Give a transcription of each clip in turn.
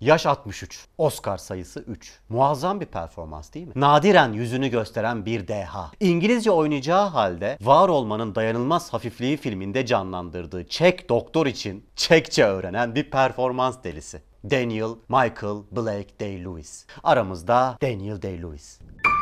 Yaş 63, Oscar sayısı 3. Muazzam bir performans değil mi? Nadiren yüzünü gösteren bir deha. İngilizce oynayacağı halde Var Olmanın Dayanılmaz Hafifliği filminde canlandırdığı Çek doktor için Çekçe öğrenen bir performans delisi. Daniel Michael Blake Day-Lewis. Aramızda Daniel Day-Lewis.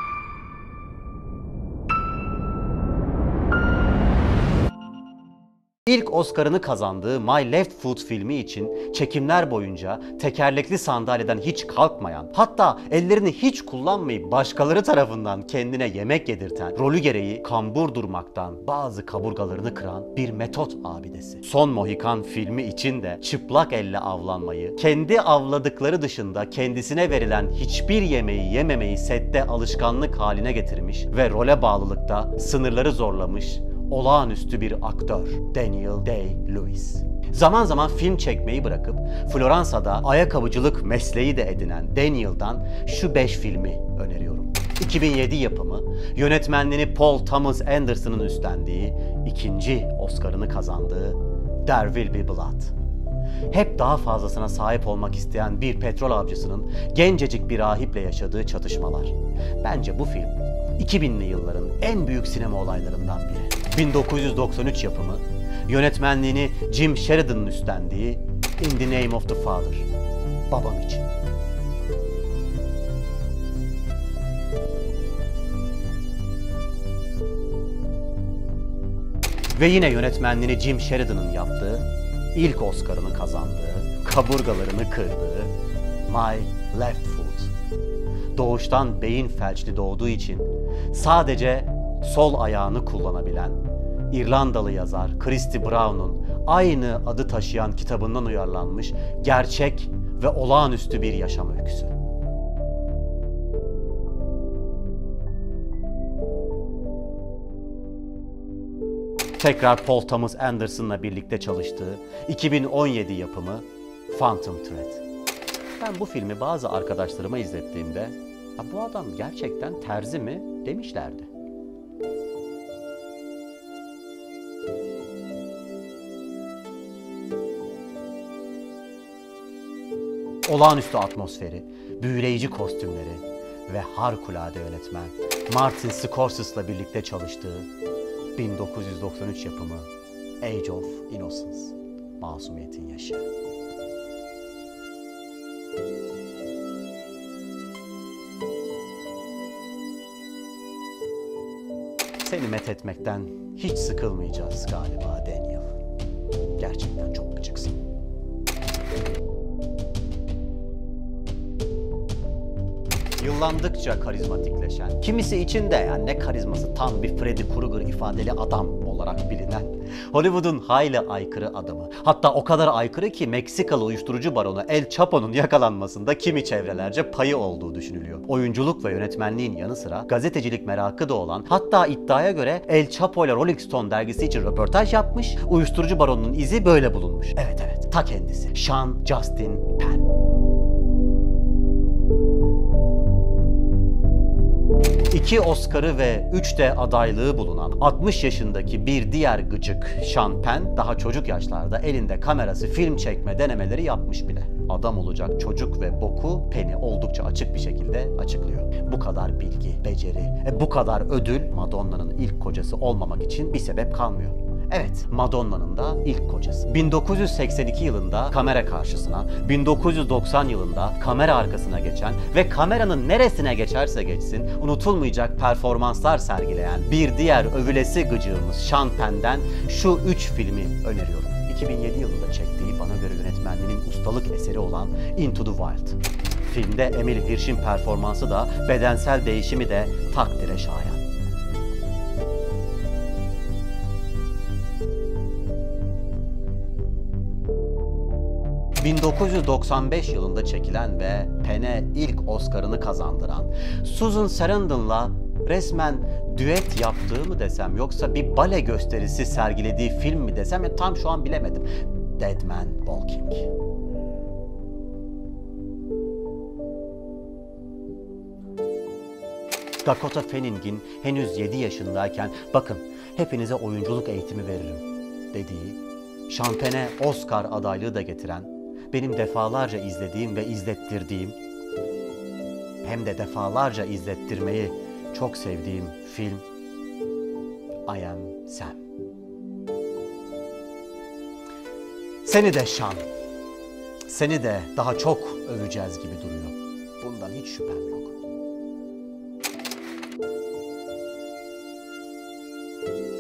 İlk Oscar'ını kazandığı My Left Foot filmi için çekimler boyunca tekerlekli sandalyeden hiç kalkmayan, hatta ellerini hiç kullanmayıp başkaları tarafından kendine yemek yedirten, rolü gereği kambur durmaktan bazı kaburgalarını kıran bir metot abidesi. Son Mohikan filmi için de çıplak elle avlanmayı, kendi avladıkları dışında kendisine verilen hiçbir yemeği yememeyi sette alışkanlık haline getirmiş ve role bağlılıkta sınırları zorlamış olağanüstü bir aktör Daniel Day-Lewis. Zaman zaman film çekmeyi bırakıp Floransa'da ayakkabıcılık mesleği de edinen Daniel'dan şu 5 filmi öneriyorum. 2007 yapımı, yönetmenliğini Paul Thomas Anderson'ın üstlendiği, ikinci Oscar'ını kazandığı There Will Be Blood. Hep daha fazlasına sahip olmak isteyen bir petrol avcısının gencecik bir rahiple yaşadığı çatışmalar. Bence bu film 2000'li yılların en büyük sinema olaylarından biri. 1993 yapımı, yönetmenliğini Jim Sheridan'ın üstlendiği In the Name of the Father, babam için. Ve yine yönetmenliğini Jim Sheridan'ın yaptığı, ilk Oscar'ını kazandığı, kaburgalarını kırdığı My Left Foot. Doğuştan beyin felçli doğduğu için sadece sol ayağını kullanabilen İrlandalı yazar Christy Brown'un aynı adı taşıyan kitabından uyarlanmış gerçek ve olağanüstü bir yaşam öyküsü. Tekrar Paul Thomas Anderson'la birlikte çalıştığı 2017 yapımı Phantom Thread. Ben bu filmi bazı arkadaşlarıma izlettiğimde bu adam gerçekten terzi mi demişlerdi. Olağanüstü atmosferi, büyüleyici kostümleri ve harikulade yönetmen Martin Scorsese'la birlikte çalıştığı 1993 yapımı Age of Innocence, Masumiyetin Yaşı. Seni methetmekten hiç sıkılmayacağız galiba Daniel. Gerçekten çok gıcıksın. Yıllandıkça karizmatikleşen, kimisi için de yani ne karizması tam bir Freddy Krueger ifadeli adam olarak bilinen Hollywood'un hayli aykırı adamı. Hatta o kadar aykırı ki Meksikalı uyuşturucu baronu El Chapo'nun yakalanmasında kimi çevrelerce payı olduğu düşünülüyor. Oyunculuk ve yönetmenliğin yanı sıra gazetecilik merakı da olan, hatta iddiaya göre El Chapo ile Rolling Stone dergisi için röportaj yapmış, uyuşturucu baronunun izi böyle bulunmuş. Evet, ta kendisi. Sean Justin Penn. İki Oscar'ı ve 3 de adaylığı bulunan 60 yaşındaki bir diğer gıcık Sean Penn daha çocuk yaşlarda elinde kamerası film çekme denemeleri yapmış bile. Adam olacak çocuk ve boku Penn'i oldukça açık bir şekilde açıklıyor. Bu kadar bilgi, beceri, bu kadar ödül Madonna'nın ilk kocası olmamak için bir sebep kalmıyor. Evet, Madonna'nın da ilk kocası. 1982 yılında kamera karşısına, 1990 yılında kamera arkasına geçen ve kameranın neresine geçerse geçsin unutulmayacak performanslar sergileyen bir diğer övülesi gıcığımız Sean Penn'den şu 3 filmi öneriyorum. 2007 yılında çektiği, bana göre yönetmenliğinin ustalık eseri olan Into the Wild. Filmde Emily Hirsch'in performansı da, bedensel değişimi de takdire şayan. 1995 yılında çekilen ve Penn'e ilk Oscar'ını kazandıran, Susan Sarandon'la resmen düet yaptığı mı desem yoksa bir bale gösterisi sergilediği film mi desem tam şu an bilemedim. Dead Man Walking. Dakota Fanning'in henüz 7 yaşındayken bakın hepinize oyunculuk eğitimi veririm dediği, Sean Penn'e Oscar adaylığı da getiren benim defalarca izlediğim ve izlettirdiğim, hem de defalarca izlettirmeyi çok sevdiğim film I Am Sam. Seni de Şan, seni de daha çok öveceğiz gibi duruyor. Bundan hiç şüphem yok.